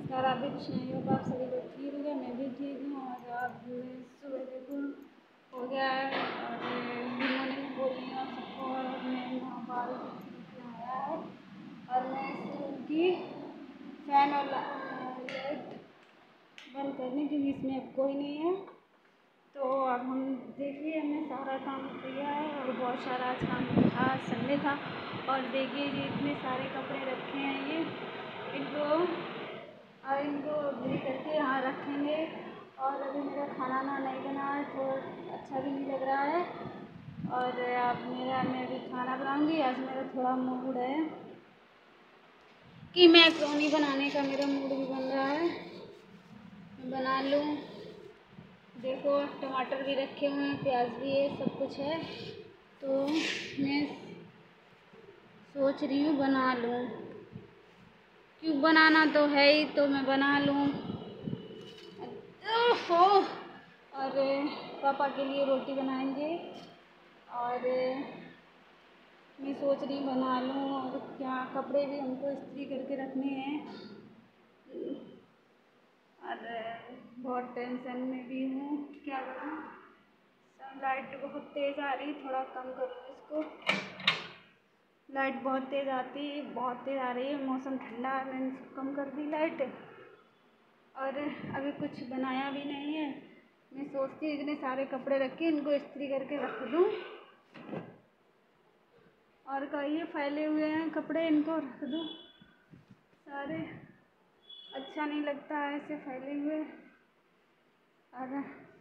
नमस्कार। राधे कृष्ण। योग आप सभी लोग ठीक हो गए, मैं भी ठीक हूँ। और आप सुबह देखो हो गया है और गुड मॉर्निंग बोल रही हूँ सबको। और मैं बाल आया है और मैं इस रूम की फैन और लाइट बंद करने क्योंकि इसमें अब कोई नहीं है। तो अब हम देखिए हमने सारा काम किया है और बहुत सारा आज काम था, संडे था। और देखिए ये इतने सारे कपड़े रखे हैं, ये इनको धुल करके यहाँ रखेंगे। और अभी मेरा खाना ना नहीं बना है तो अच्छा भी नहीं लग रहा है। और अब मैं अभी खाना बनाऊँगी। आज मेरा थोड़ा मूड है कि मैक्रोनी बनाने का, मेरा मूड भी बन रहा है, मैं बना लूँ। देखो टमाटर भी रखे हुए हैं, प्याज भी है, सब कुछ है। तो मैं सोच रही हूँ बना लूँ, क्यों बनाना तो है ही, तो मैं बना लूँ। ओहो। और पापा के लिए रोटी बनाएंगे और मैं सोच रही बना लूँ। और क्या कपड़े भी हमको इस्त्री करके रखने हैं और बहुत टेंशन में भी हूँ, क्या करूँ। लाइट बहुत तेज़ आ रही, थोड़ा कम करूँ इसको। लाइट बहुत तेज़ आती है, बहुत तेज़ आ रही है। मौसम ठंडा है, मैंने कम कर दी लाइट। और अभी कुछ बनाया भी नहीं है। मैं सोचती हूँ इतने सारे कपड़े रखे, इनको इस्त्री करके रख दूँ। और कहीं फैले हुए हैं कपड़े, इनको रख दूँ सारे। अच्छा नहीं लगता है ऐसे फैले हुए। और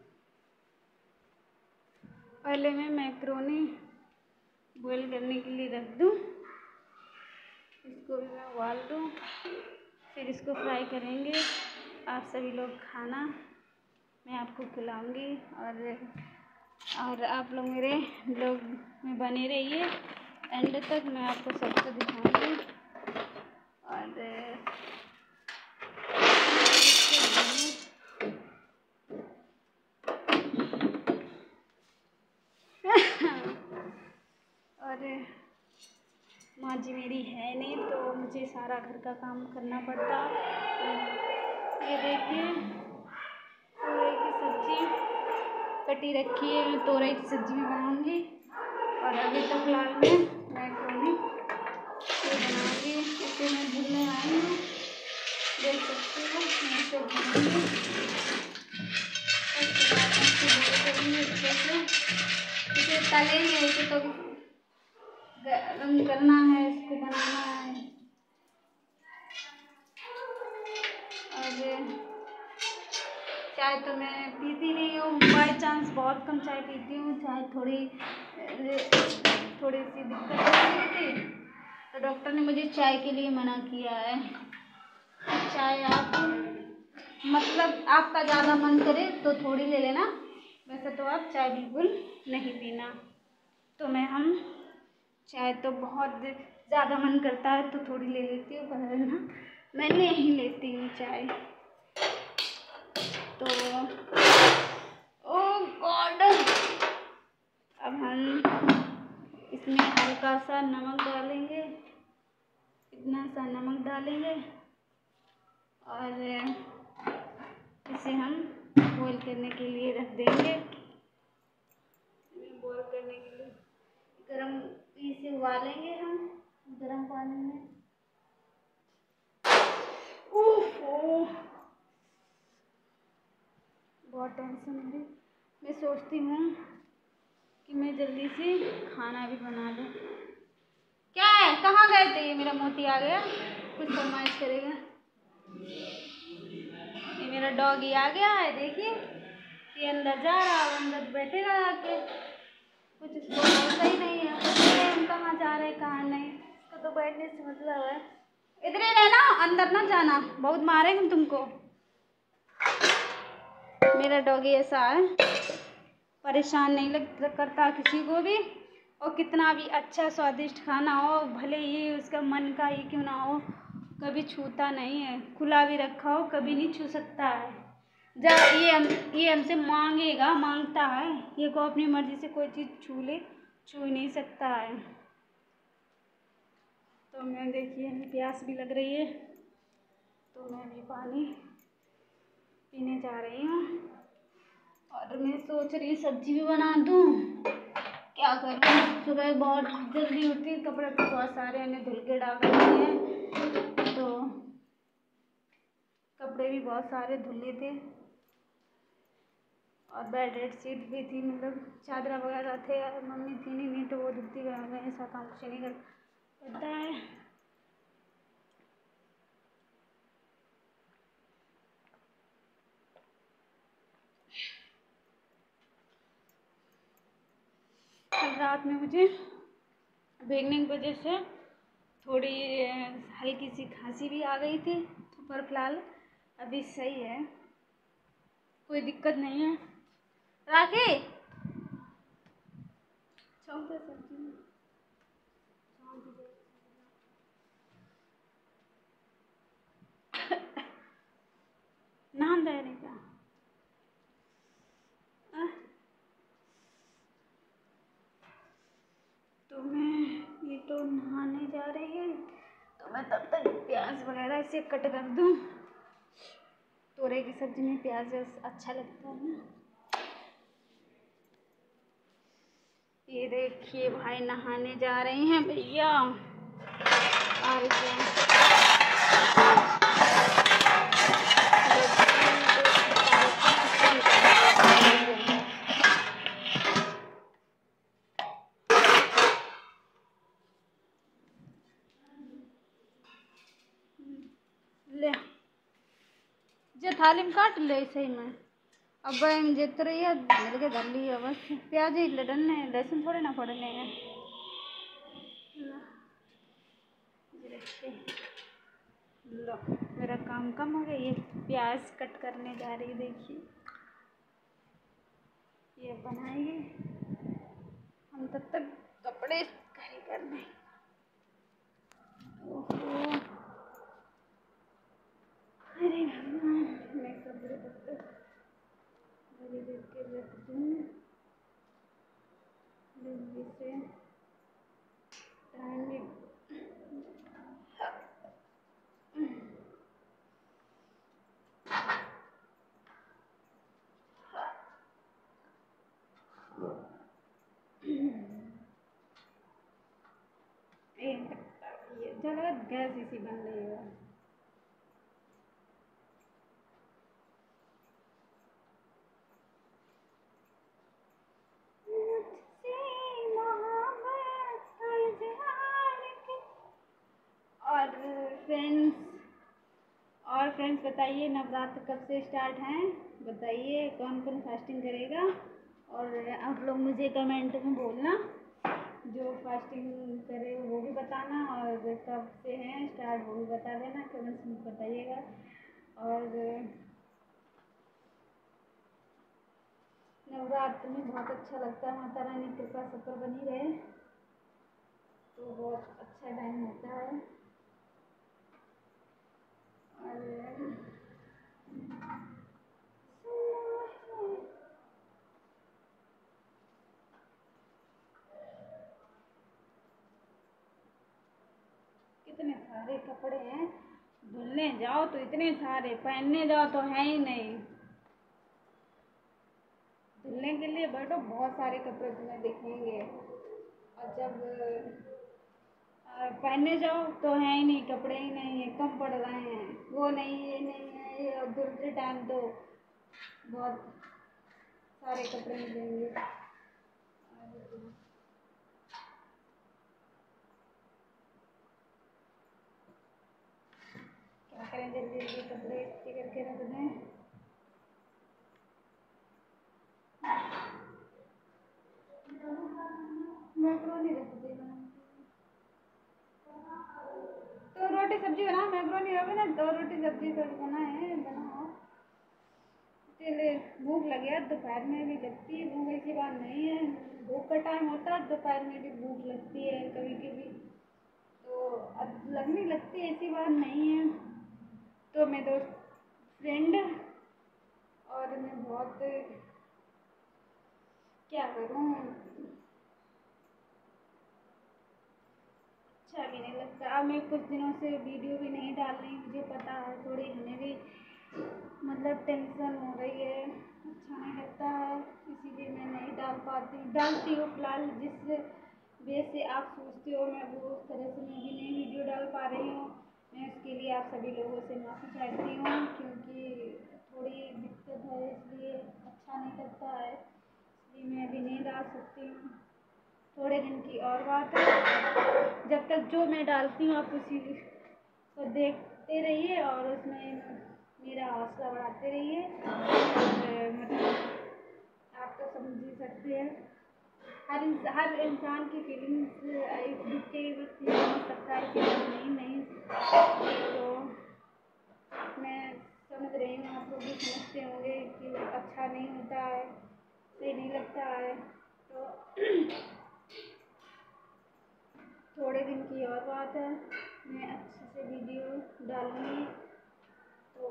पहले मैं मैक्रोनी बॉईल करने के लिए रख दूँ, इसको भी मैं उबाल दूँ, फिर इसको फ्राई करेंगे। आप सभी लोग खाना मैं आपको खिलाऊंगी। और आप लोग मेरे ब्लॉग में बने रहिए एंड तक, मैं आपको सब कुछ दिखाऊंगी। और और माँ जी मेरी है नहीं तो मुझे सारा घर का काम करना पड़ता। ये देखिए तोरई की सब्जी कटी रखी है, मैं तोरई की सब्जी भी बनाऊंगी। और अभी तो फिलहाल मैं मैक्रोनी ये बनाऊंगी, इसे मैं भूनने आई हूँ, देख सकते हो। मैं इसे भूनूंगी, उसके बाद इसे करेंगे अच्छे से। इसे तलेंगे, इसे तो गरम करना है, इसको बनाना है। और चाय तो मैं पीती नहीं हूँ, बाई चांस बहुत कम चाय पीती हूँ। चाय थोड़ी सी दिक्कत हो रही थी तो डॉक्टर ने मुझे चाय के लिए मना किया है। चाय आप मतलब आपका ज़्यादा मन करे तो थोड़ी ले लेना, वैसे तो आप चाय बिल्कुल नहीं पीना। तो हम चाय तो बहुत ज़्यादा मन करता है तो थोड़ी ले लेती हूँ, पर ना मैं नहीं लेती हूँ चाय। तो ओह गॉड, अब हम इसमें हल्का सा नमक डालेंगे, इतना सा नमक डालेंगे। और इसे हम बॉईल करने के लिए रख देंगे। बॉईल करने के लिए गरम इसे उबालेंगे हम गरम पानी में। ओहो बहुत टेंशन है। मैं सोचती हूँ कि मैं जल्दी से खाना भी बना लूँ। क्या है, कहाँ गए थे? ये मेरा मोती आ गया, कुछ फरमाइश करेगा। ये मेरा डॉगी आ गया है, देखिए ये अंदर जा रहा है, अंदर बैठेगा आके। कुछ इसको बोलता ही नहीं है, हम कहाँ जा रहे कहाँ नहीं, इसको तो बैठने से मतलब है। इधर ही रहना, अंदर ना जाना, बहुत मारेंगे तुमको। मेरा डॉगी ऐसा है, परेशान नहीं करता किसी को भी। और कितना भी अच्छा स्वादिष्ट खाना हो, भले ही उसका मन का ही क्यों ना हो, कभी छूता नहीं है। खुला भी रखा हो कभी नहीं छू सकता है। जब ये हमसे मांगेगा, मांगता है, ये को अपनी मर्जी से कोई चीज़ छू ही नहीं सकता है। तो मैं देखिए प्यास भी लग रही है तो मैं भी पानी पीने जा रही हूँ और मैं सोच रही सब्जी भी बना दूँ। क्या करूँ, सुबह बहुत जल्दी उठती, कपड़े तो बहुत सारे मैंने धुल के डाल रखे हैं, तो कपड़े भी बहुत सारे धुले थे और बेड शीट भी थी, मतलब चादर वगैरह थे, मम्मी थी नहीं तो वो धुलती गए, ऐसा काम कुछ नहीं करता है। कल रात में मुझे भीगने की वजह से थोड़ी हल्की सी खांसी भी आ गई थी, पर फिलहाल अभी सही है, कोई दिक्कत नहीं है। राखी नहान दे नहीं का तो मैं ये तो नहाने जा रही है, तो मैं तब तक प्याज वगैरह इसे कट कर दूँ। तोरई की सब्जी में प्याज अच्छा लगता है ना। ये देखिए भाई नहाने जा रही हैं भैया, और ले जे थाली में काट ले सही में। अब जित रही है मिल के धर ली है बस, प्याज ही डलने, लहसुन थोड़े ना पड़ने हैं। लो मेरा काम कम हो गया, ये प्याज कट करने जा रही, देखिए ये बनाएंगे हम, तब तक कपड़े खड़ी करने। अरे भगवान, मैं कपड़े तब तक मेरी देख के रख दूँ, जल्दी से टाइम भी चलो गैस इसी बन रही है। और फ्रेंड्स बताइए नवरात्र कब से स्टार्ट हैं, बताइए कौन कौन फास्टिंग करेगा, और आप लोग मुझे कमेंट में बोलना, जो फास्टिंग करे वो भी बताना, और कब से हैं स्टार्ट वो भी बता देना, कमेंट्स में बताइएगा। और नवरात्र में बहुत अच्छा लगता है, माता रानी की कृपा सब पर बनी रहे, तो बहुत अच्छा टाइम होता है। और कितने सारे कपड़े हैं, धुलने जाओ तो इतने सारे, पहनने जाओ तो है ही नहीं। धुलने के लिए बैठो बहुत सारे कपड़े तुम्हें दिखेंगे, और जब पहनने जाओ तो है ही नहीं, कपड़े ही नहीं है, कम पड़ रहे हैं, वो नहीं ये नहीं है ये, और धुलते टाइम तो बहुत सारे कपड़े मिलेंगे। क्या करें, जल्दी जल्दी कपड़े इस्त्री करके रख दें। मैक्रोनी रेसिपी तो रोटी सब्जी बनाओ, मैक्रोनी रखो ना, दो रोटी सब्जी थोड़ी बनाओ। इसलिए भूख लगे है, दोपहर में भी लगती है भूख, ऐसी बात नहीं है, भूख का टाइम होता है दोपहर में भी भूख लगती है कभी कभी, तो अब लगने लगती है, ऐसी बात नहीं है। तो मैं दोस्त फ्रेंड और मैं बहुत क्या करूँ, अच्छा भी नहीं लगता। अब मैं कुछ दिनों से वीडियो भी नहीं डाल रही, मुझे पता है थोड़ी मतलब टेंशन हो रही है, अच्छा नहीं लगता है, इसीलिए मैं नहीं डाल पाती, डालती हूँ फिलहाल जिस वे से आप सोचते हो मैं वो उस तरह से मैं भी नहीं वीडियो डाल पा रही हूँ। मैं उसके लिए आप सभी लोगों से माफ़ी चाहती हूँ, क्योंकि थोड़ी दिक्कत है, इसलिए अच्छा नहीं लगता है, इसलिए मैं अभी नहीं डाल सकती हूँ। थोड़े दिन की और बात है, जब तक जो मैं डालती हूँ आप उसी को देखते रहिए और उसमें मेरा हौसला बढ़ाते रहिए। और मतलब आप तो समझ ही सकते हैं, हर इंसान की फीलिंग्स एक दुख के वक्त ही समझ सकता है कि नहीं तो मैं समझ रही हूँ, आप लोग भी समझते होंगे कि अच्छा नहीं होता है, सही नहीं लगता है। तो थोड़े दिन की और बात है, मैं अच्छे से वीडियो डालूँगी, तो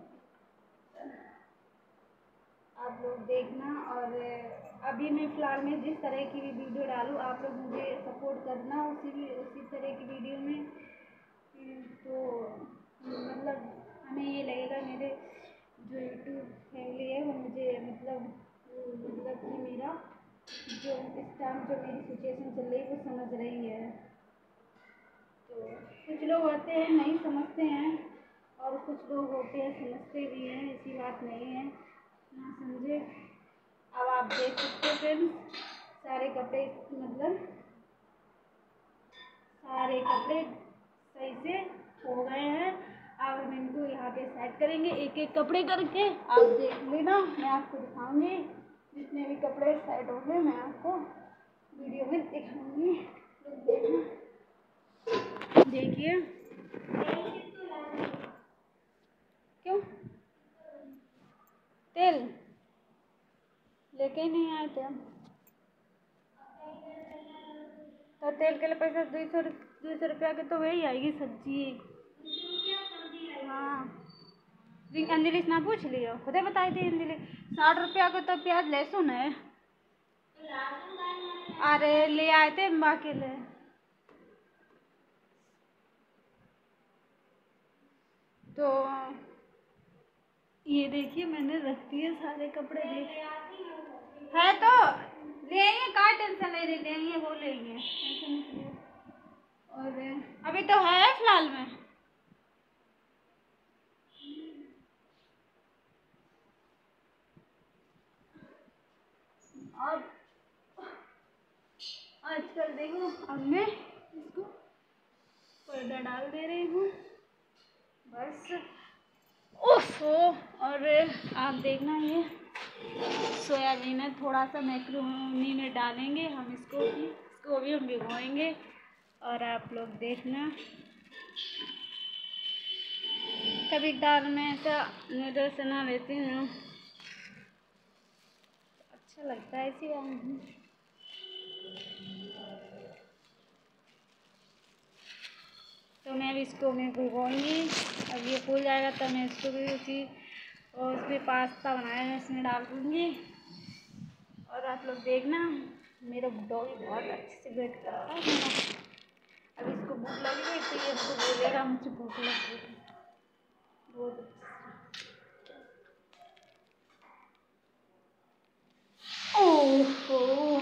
आप लोग देखना। और अभी मैं फ़िलहाल में जिस तरह की भी वीडियो डालूँ आप लोग मुझे सपोर्ट करना उसी तरह की वीडियो में, तो मतलब हमें ये लगेगा मेरे जो यूट्यूब फैमिली है वो मुझे मतलब कि मेरा जो इस टाइम जो मेरी सिचुएशन चल रही है वो समझ रही है। तो कुछ लोग होते हैं नहीं समझते हैं और कुछ लोग होते हैं समझते भी हैं, ऐसी बात नहीं है ना समझे। अब आप देख सकते हो फ्रेंड्स, सारे कपड़े मतलब सारे कपड़े सही से हो गए हैं। अब हम इनको यहाँ पे सेट करेंगे एक एक कपड़े करके, आप देख लेना, मैं आपको दिखाऊंगी जितने भी कपड़े सेट होंगे मैं आपको वीडियो में दिखाऊंगी, तो देखना। देखिए क्यों तेल लेके ही नहीं आए थे हम, तो तेल के लिए पैसा 200 रुपया के तो वही आएगी सब्जी। हाँ अंजलि से ना पूछ लियो, खुदे बताई थी अंजलि 60 रुपया को तो प्याज लहसुन है। अरे ले आए थे अम्बा के लिए। तो ये देखिए मैंने रख दिए सारे कपड़े, देख है तो ले आइए, का टेंशन ले आइए, वो लेंगे और अभी तो है फिलहाल में। अब आजकल देखो अब मैं इसको पर्दा डाल दे रही हूँ बस। ओफो, और आप देखना ये सोयाबीन है, थोड़ा सा मैक्रोनी में डालेंगे हम इसको भी हम भिगोएंगे और आप लोग देखना। कभी दाल में ऐसा नूडल्स बना लेती हूँ, अच्छा लगता है इसी बात। तो मैं अब इसको भिगोऊंगी, अब ये फूल जाएगा तो मैं इसको भी उसमें पास्ता बनाया मैं इसमें डाल दूँगी। और आप लोग देखना, मेरा डॉगी बहुत अच्छे से वेट करता है मेरा। अब इसको भूख लगी हुई तो ये हमको बोलेगा मुझे भूख लग रही है बहुत अच्छे। ओहो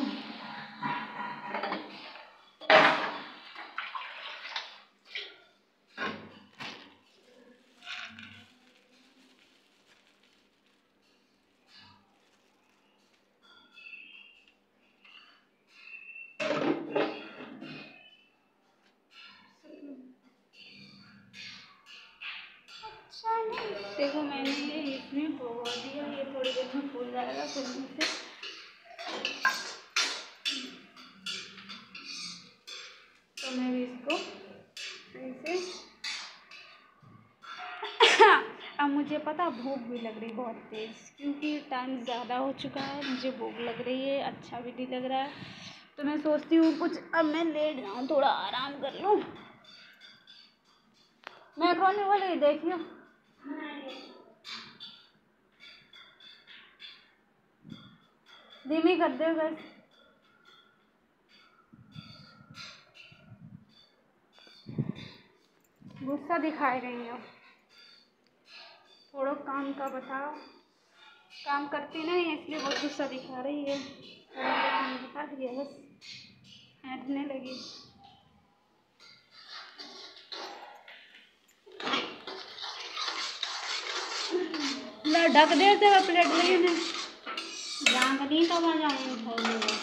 देखो मैंने ये इसमें भिगो दिया, ये थोड़ी देर में फूल जाएगा फिर से। तो मैं भी इसको सही से अब मुझे पता भूख भी लग रही बहुत तेज़, क्योंकि टाइम ज़्यादा हो चुका है, मुझे भूख लग रही है, अच्छा भी नहीं लग रहा है। तो मैं सोचती हूँ कुछ अब मैं लेट जाऊँ, थोड़ा आराम कर लूँ। मैक्रोनी वाली देखियो, धीमी कर दे बस। गुस्सा दिखाई रही हो। थोड़ा काम का बताओ। काम करती नहीं इसलिए बहुत गुस्सा दिखा रही है। थोड़ा सा काम बता दिया बस ऐंठने लगी। ला ढक दे तो प्लेट लगे ने जांग नहीं तो बन जाए खाई ले।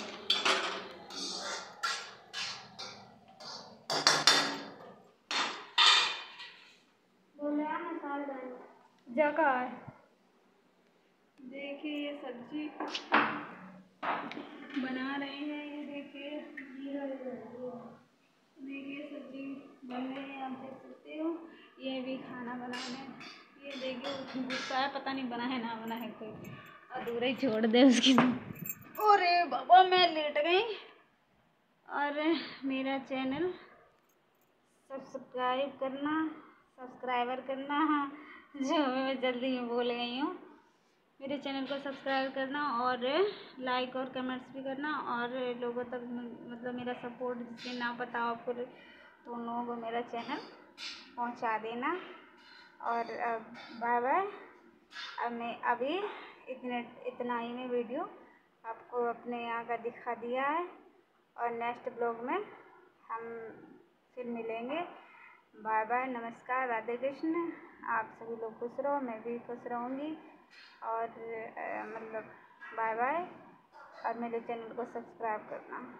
बोले आ मसाला जगह है। देखिए ये सब्जी बना रहे हैं। ये देखिए देखिए सब्जी बन रही है, आप देख सकते हो। ये भी खाना बना रहे। ये देखिए गुस्सा है, पता नहीं बना है ना बना है, कोई अधूरा ही छोड़ दे उसकी। अरे बाबा मैं लेट गई। और मेरा चैनल सब्सक्राइब करना, सब्सक्राइबर करना, जो मैं जल्दी में बोल गई हूँ। मेरे चैनल को सब्सक्राइब करना और लाइक और कमेंट्स भी करना, और लोगों तक मतलब मेरा सपोर्ट जिससे ना पता हो आपको तो उन लोगों को मेरा चैनल पहुंचा देना। और बाय बाय। अब मैं अभी इतना ही में वीडियो आपको अपने यहाँ का दिखा दिया है, और नेक्स्ट ब्लॉग में हम फिर मिलेंगे। बाय बाय, नमस्कार, राधे कृष्ण। आप सभी लोग खुश रहो, मैं भी खुश रहूँगी। और मतलब बाय बाय, और मेरे चैनल को सब्सक्राइब करना।